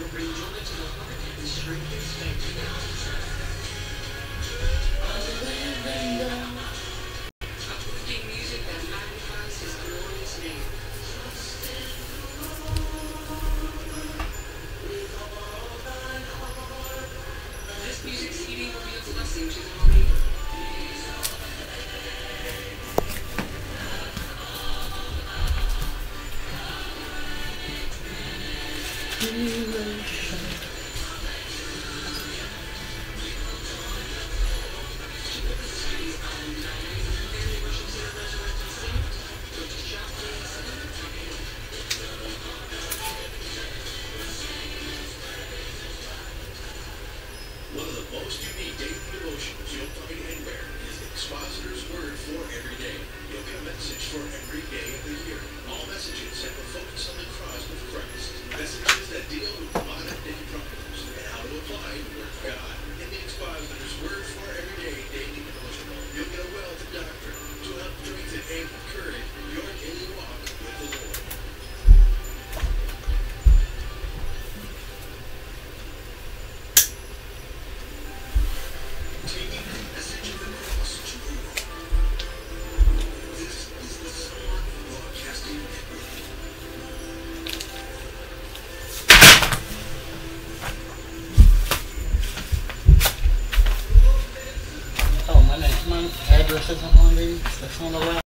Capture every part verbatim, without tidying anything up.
Address isn't on these, that's on the left.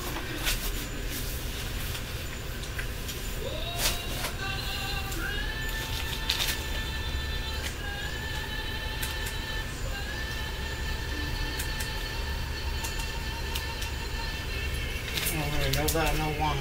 Oh, there goes that no one.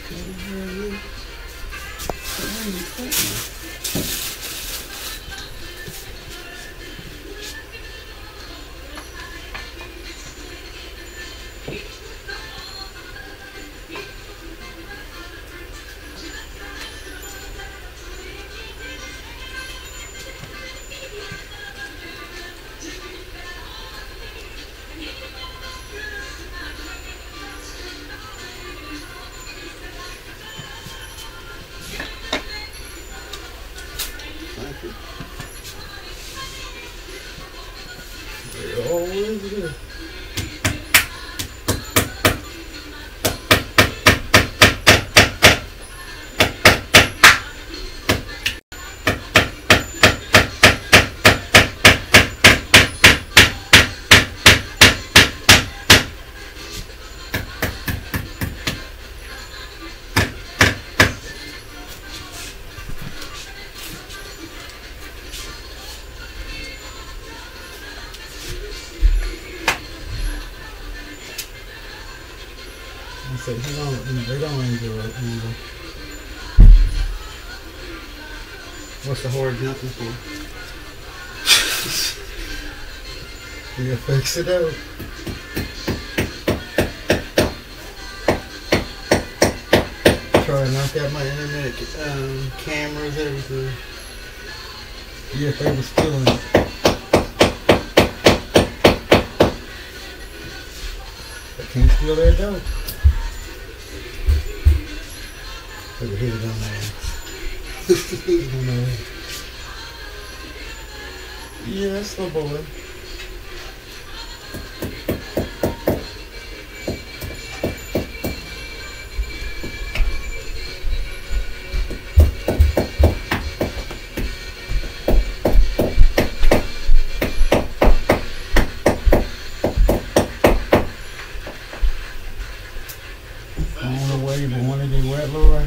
So he don't, they don't enjoy it either. What's the horde jumping for? You gotta fix it out. Try to knock out my internet um, cameras, everything. Yeah, if they was stealing it. I can't steal their dope. Look at hit it on there. Yeah, that's the boy. On the way, but one of the wet, Lord.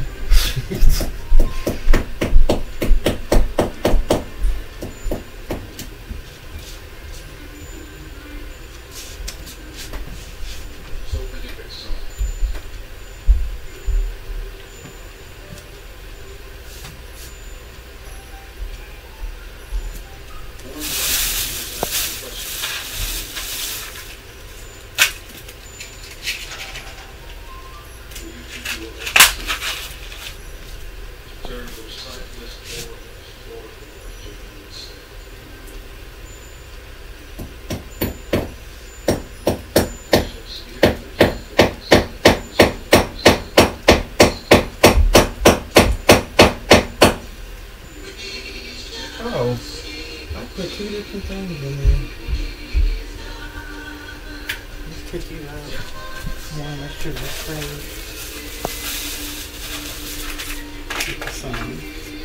Oh, I put two different things in there. Let's take you out. One extra display. Get the sun.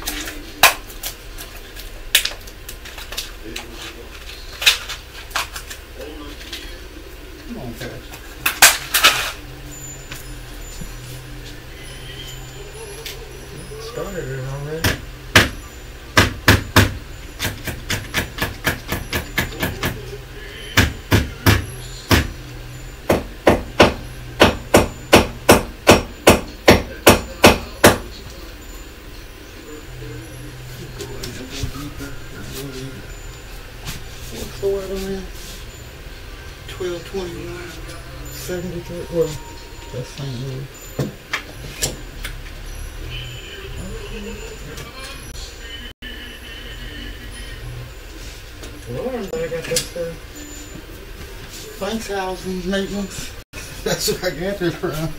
Come on, Pat. Started it already. What's the word on that? twelve twenty-one seventy-three. Well, that's Saint Louis. Lord, I'm glad I got that stuff. Thanks, housing maintenance. That's where I got it from.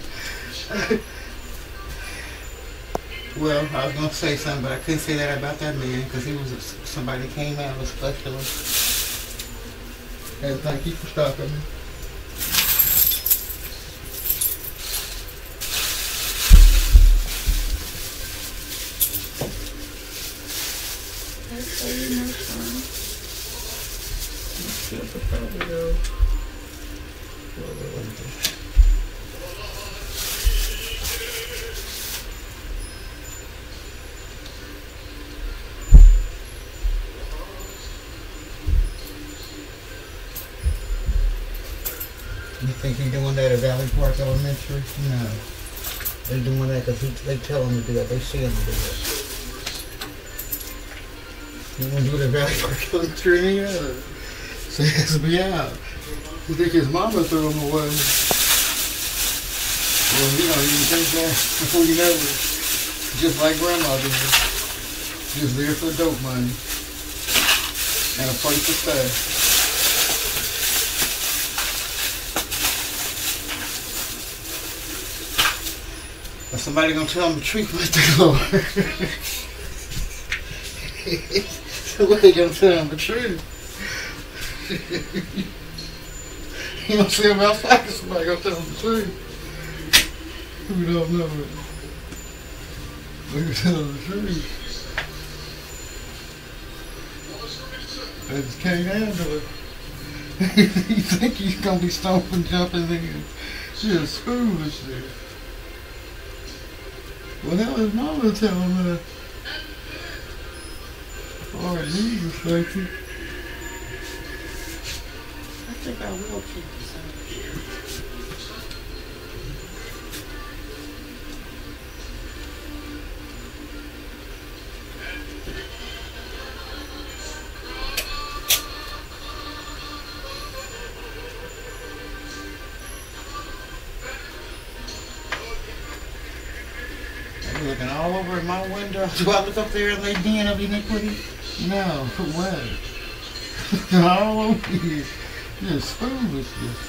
Well, I was gonna say something, but I couldn't say that about that man because he was a, somebody that came out of a specialist. And thank you for stopping me. That's very much fun. Let's get the probably go. You think you're doing that at Valley Park Elementary? No. They doing that because they tell them to do that. They see them to do it. You want to do the valley for killing tree? Yeah. So he has to be out. You think his mama threw him away? Well, you know, you can think that before you know it. Just like grandma did. Just there for dope money. And a place to stay. But somebody gonna tell him the truth with the Lord. Somebody gonna tell him the truth. You don't see him outside, somebody gonna tell him the truth. We don't know it. We can tell him the truth. I just can't handle it. You think he's gonna be stomping, jumping in? Just foolishness. Well, that was mama telling her. Lord Jesus, thank you. I think I will keep the same. I'm looking all over at my window. Do I look up there and lay den of iniquity? No, what? Looking all over here. Just foolishness.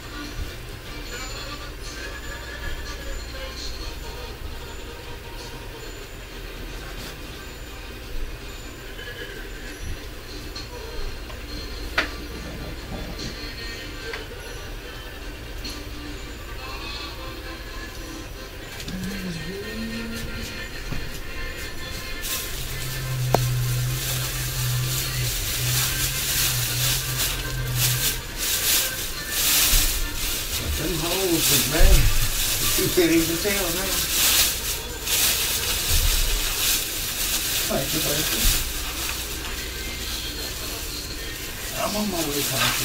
Them holes is bad. You can't even tell now. Thank you, baby. I'm on my way, Coffee.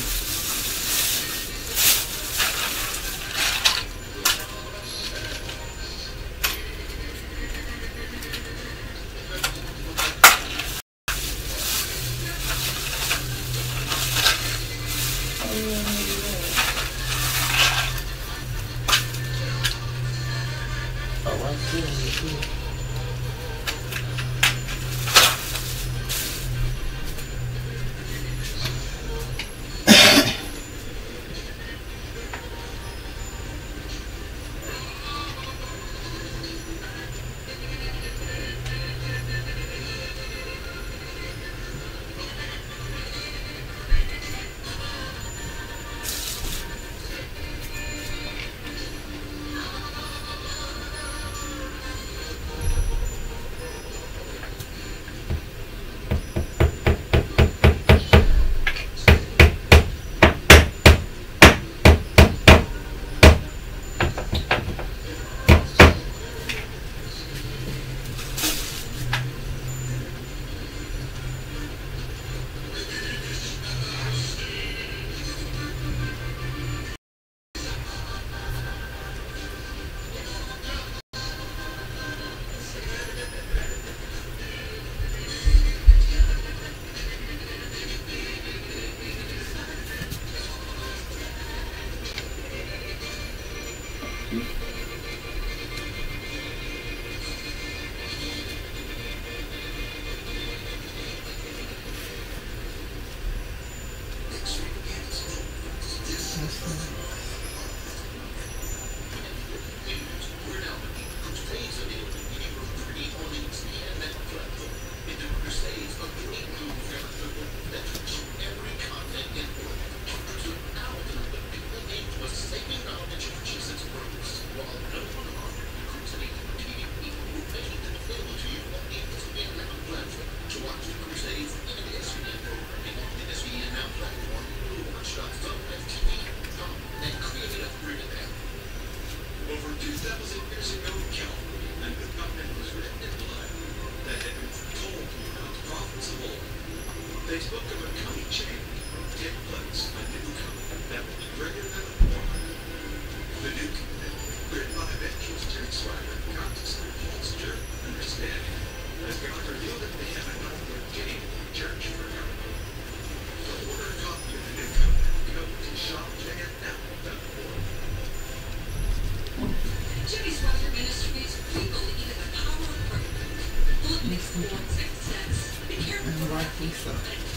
And rightfully so.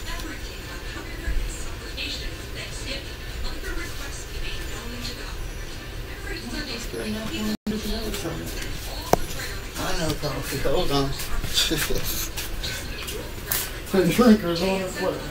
Still not one of this other trouble. I know coffee. Hold on. The drinker's on its way.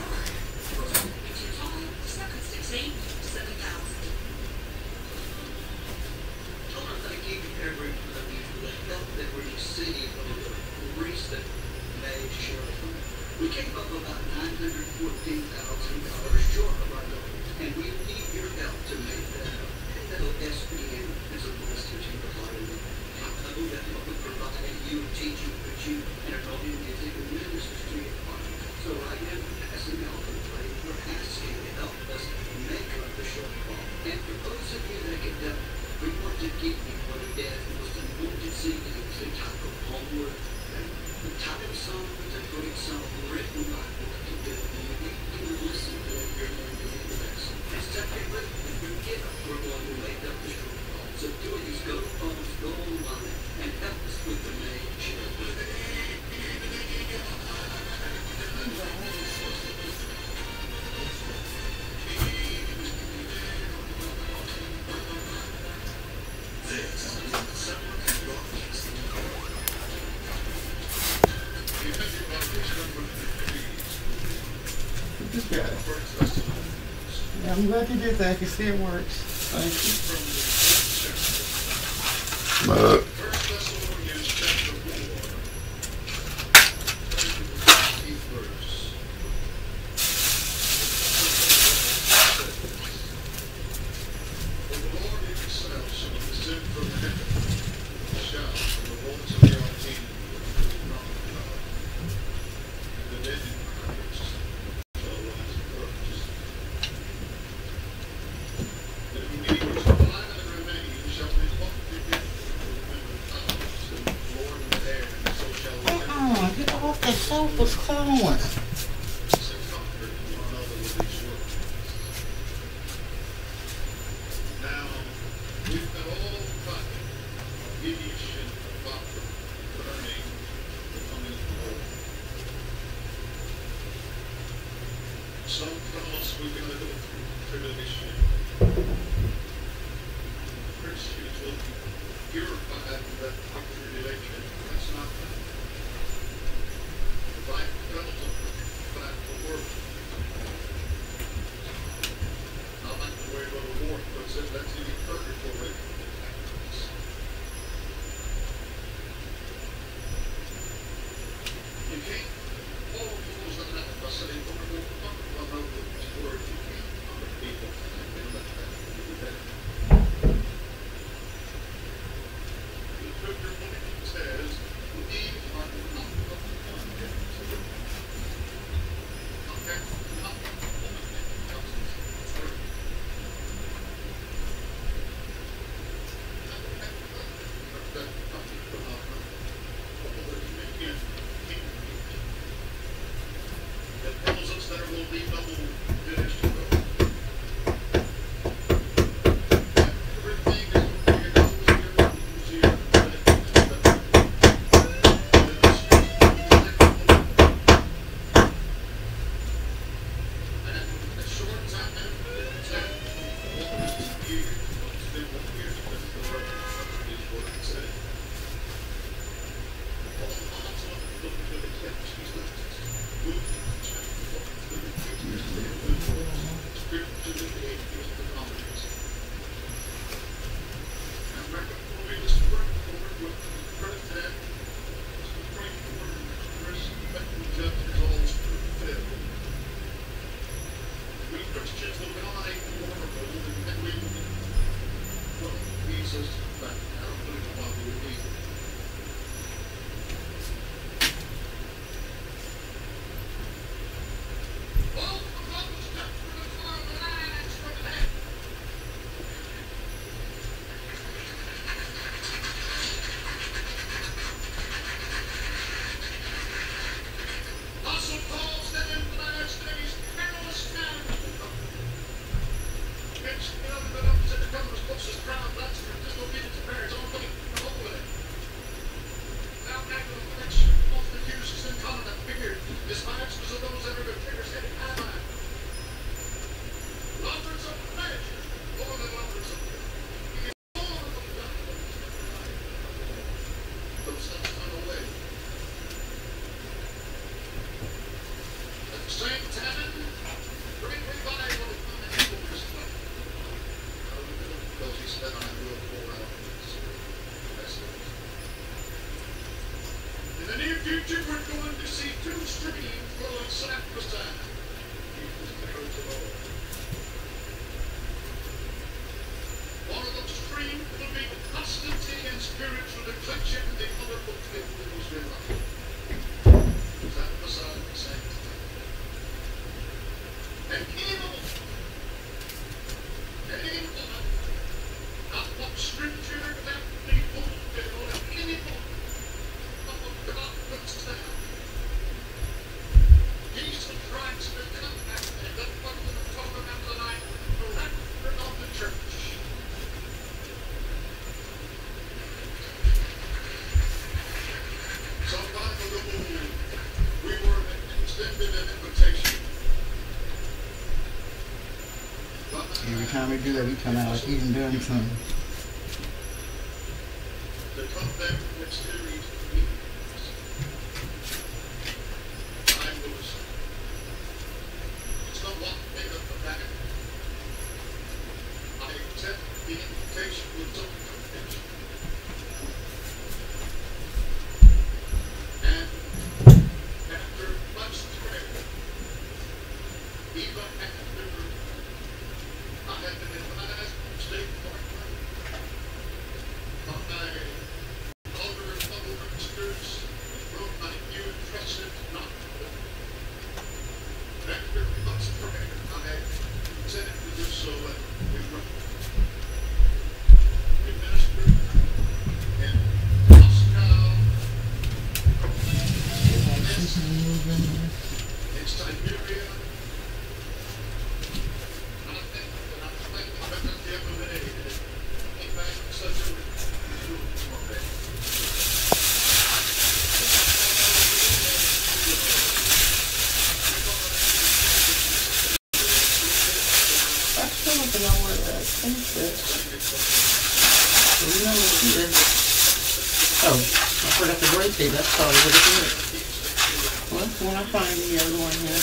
We came up about nine hundred fourteen thousand dollars short of our goal, and we need your help to make that up. That'll S P N is a blessing to provide me. I know that what we provide you, teach you, put you, and are not in music and ministers to your heart. So I am passing out the plate. We're asking to help us make up the shortfall. And for those of you that can help, we want to give you what it is. The most anointed C D is the type of homework. The title song is a great song written by Walter Billy. You can listen to it, you're going to be blessed. And second, if you get up, we're going to make up the shortfall. So please go to phones, go online, and help us with the main show. Just got it. Yeah, I'm glad you did that. I can see it works. Thank you. Uh. The sofa's calling. the near future, we're going to see two streams flowing side by side. Jesus knows it all. One of those streams will be constancy and spiritual declension, and the other will be Israel. Side by side, the same time. And evil, and evil, not what scripture that people do, and evil. Jesus Christ will come back, and that's what we're going to talk about tonight, the rapture of the church. Some time ago, we were extended an invitation. Every time we do that, we come out like he's doing something. To come back to next series. It's not what made up the back. I accept the invitation with some conviction. And after much prayer, even after I had been advised to stay partner on my elder and other ministers wrote my new impressive not after much prayer, I had consented to do so, and we wrote. We ministered in Moscow, in Siberia. I think that I'm thinking about it the other day, that it came back in such a beautiful way. I still want to know where that thing's at. Do we know where it is? Oh, I forgot the break date. That's probably what it is. Well, when I find the other one here.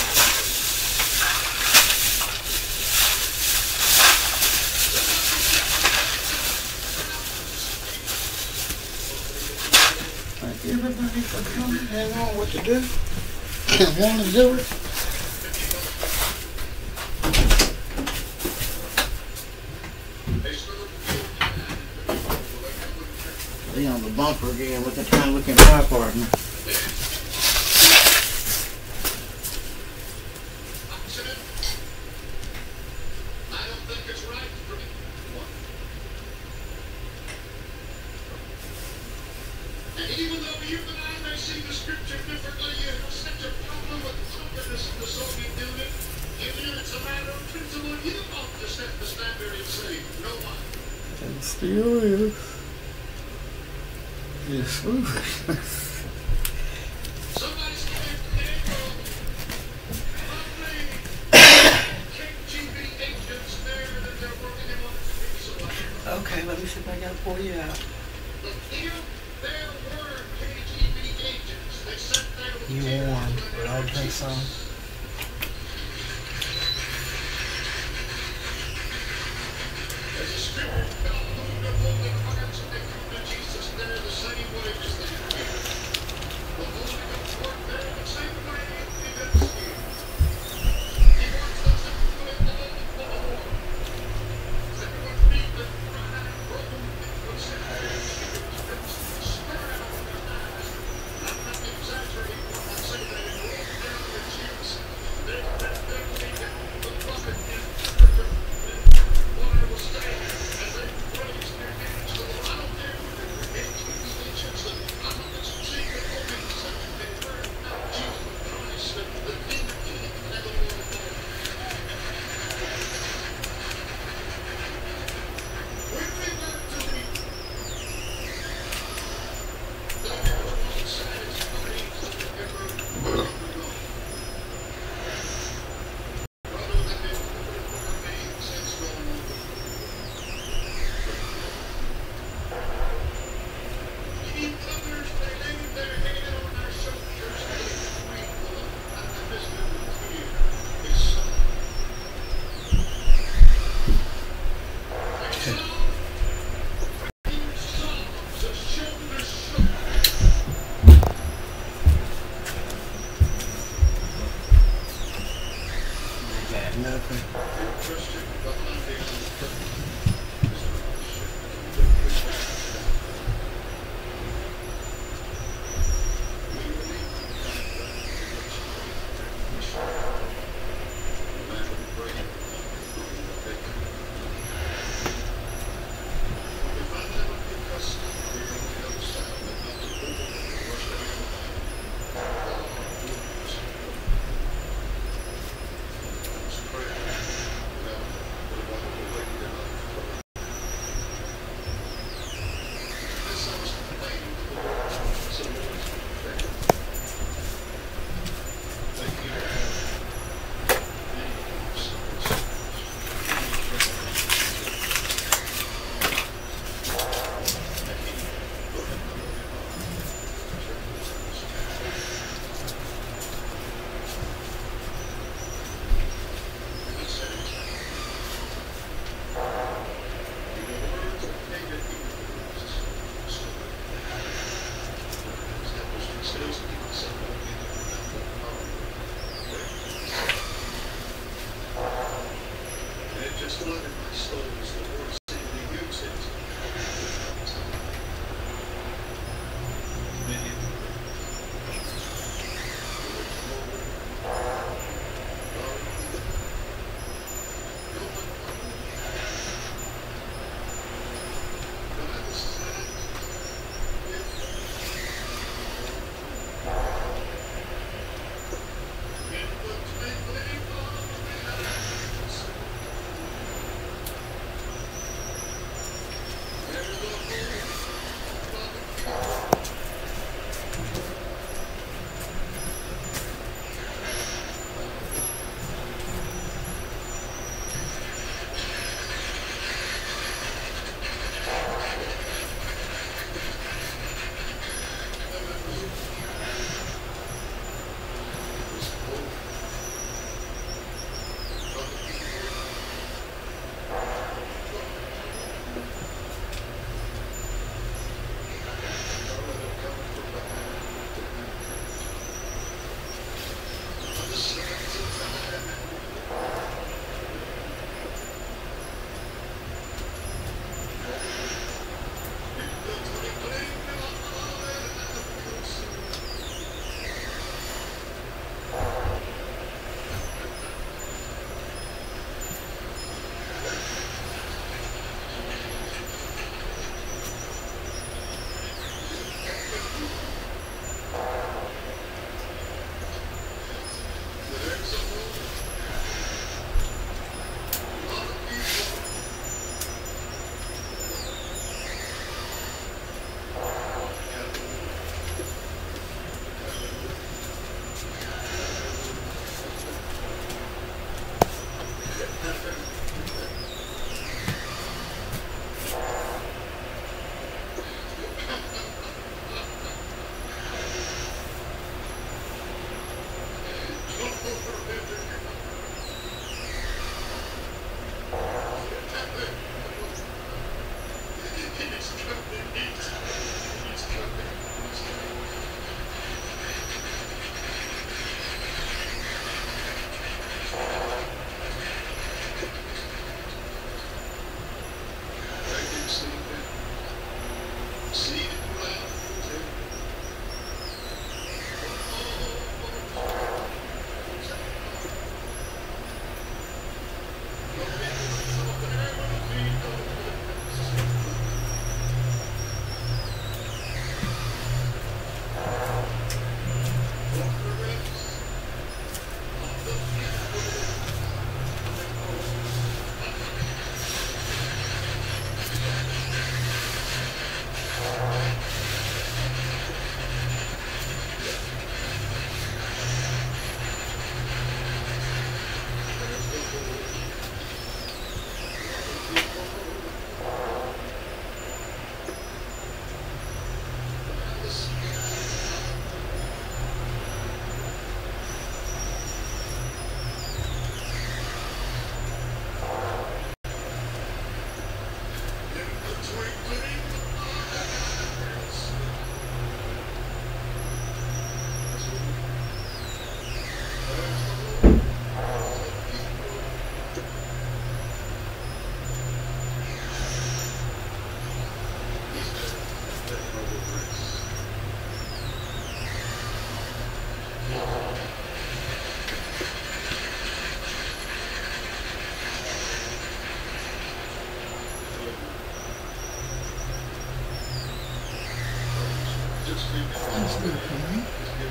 Thank everybody for coming. Hang on what to do. And want to do it. They on the bumper again with the kind looking car partner. I don't think it's right for me. And even though you and I may see the scripture differently, you have such a problem with something that's the Soviet Union, even if it's a matter of principle, you ought to set the standard and say, no one. And still is. Yes. Somebody's going to K G B agents there that they're working in on the streets. Okay, let me see if I gotta pull you out. But if there were K G B agents, they sat there with You tears warm, in but their I'll drink cheeks. some. As a spirit God moved upon their hearts and they come to Jesus there the same way as they did. The Holy Ghost worked there the same way He does here. He wants us to do it all for the Lord. That would be the cry, broken, it was said there, it was spurred out of their eyes. I'm not exaggerating when I say that it broke down the cheer Nothing. That's good for me.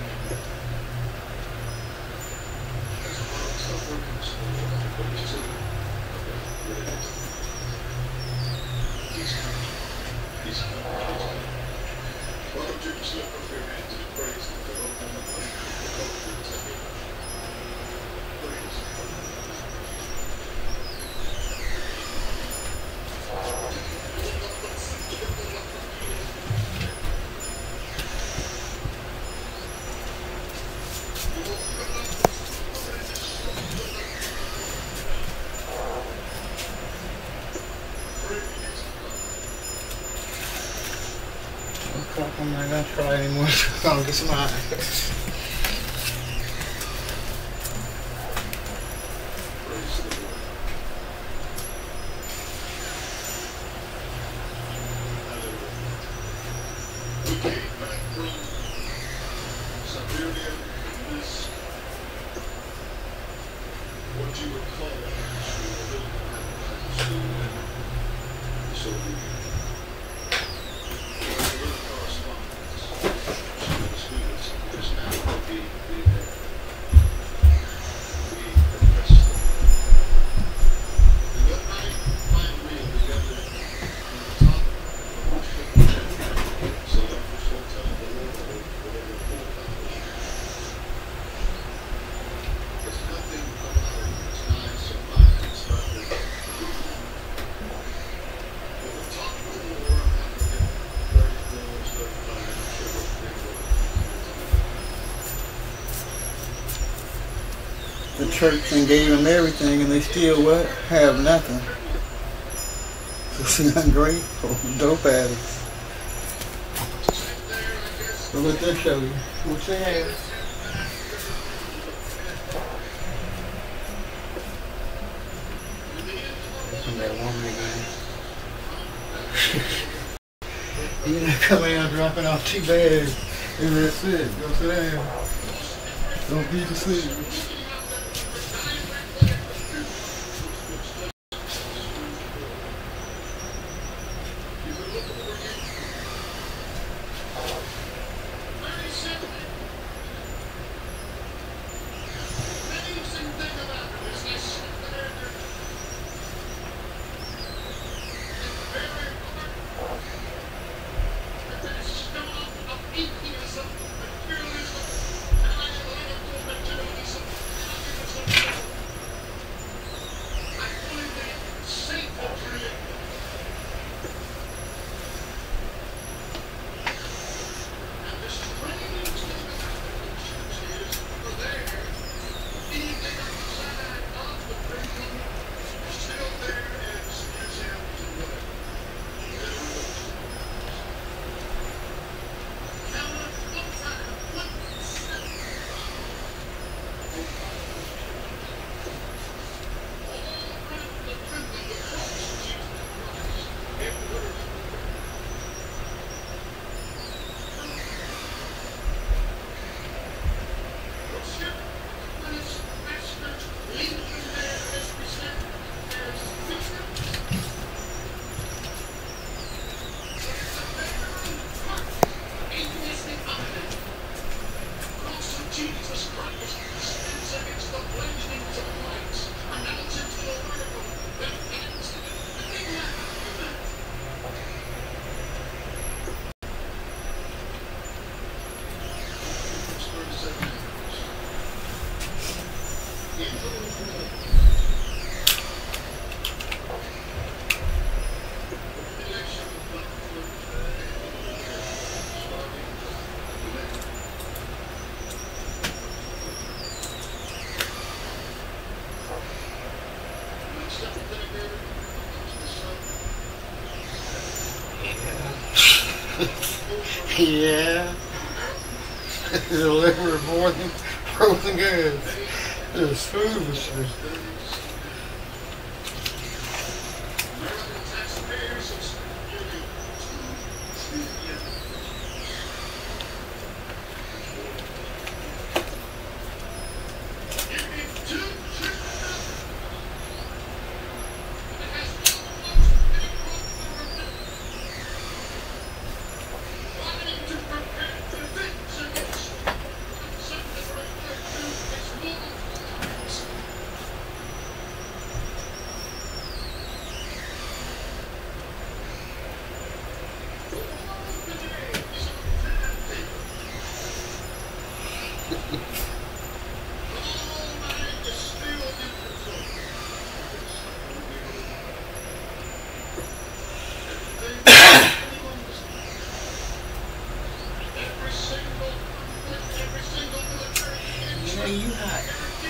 I'm not gonna try anymore. I'm gonna get some eyes. The church and gave them everything, and they still what? Have nothing. It's ungrateful, dope addicts. So let them show you what they have. From that woman again. You're not coming out dropping off two bags, and that's it. Go sit down. Don't be deceived. Yeah. Deliver more than frozen goods. It's foolishness. Boy, you hot.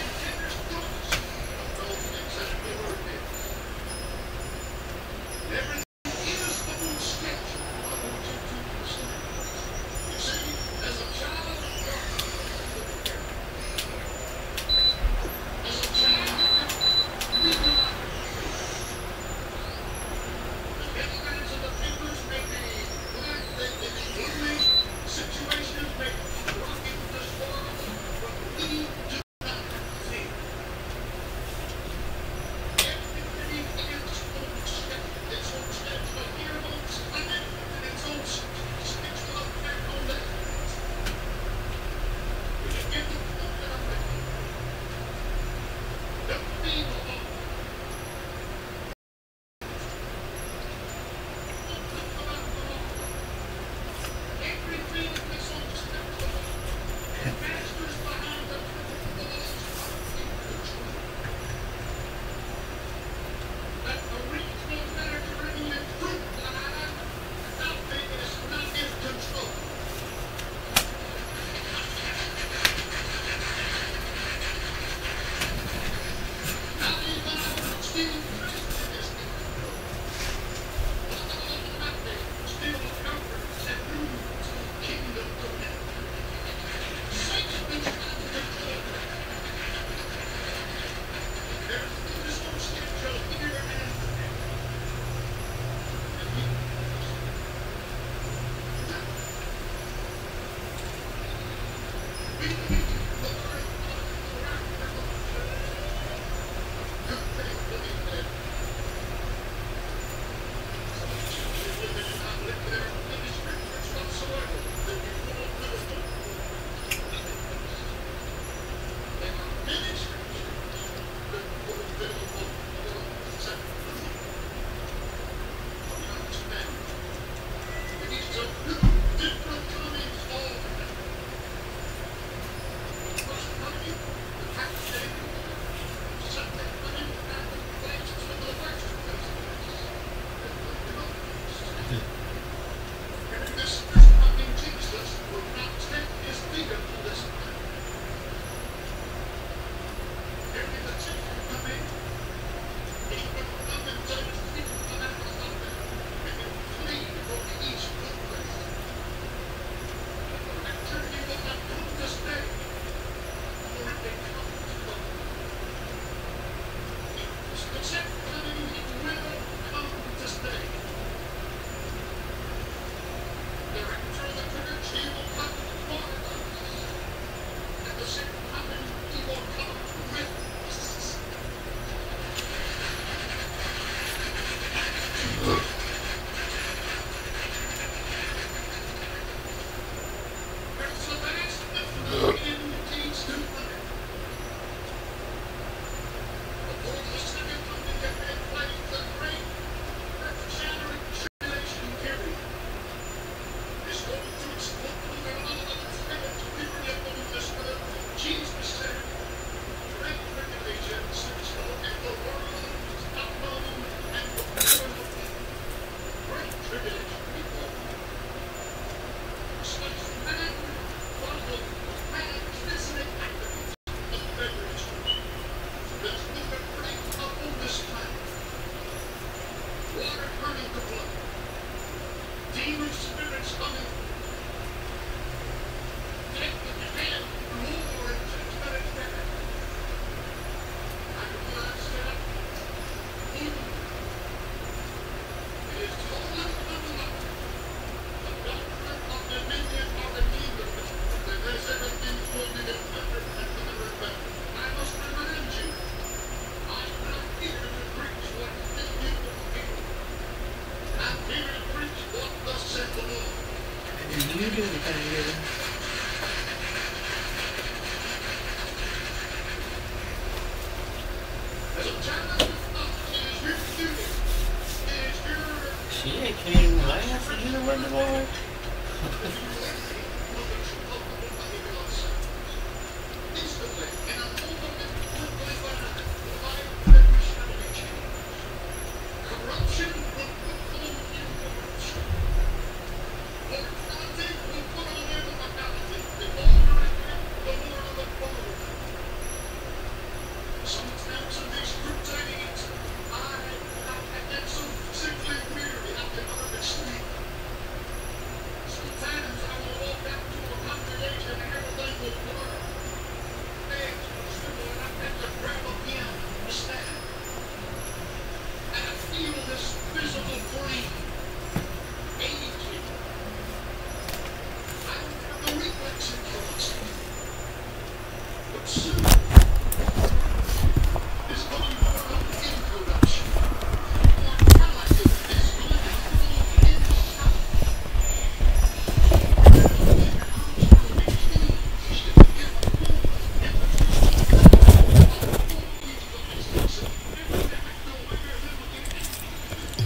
Shit, can't even last either one of them.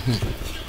Hmm.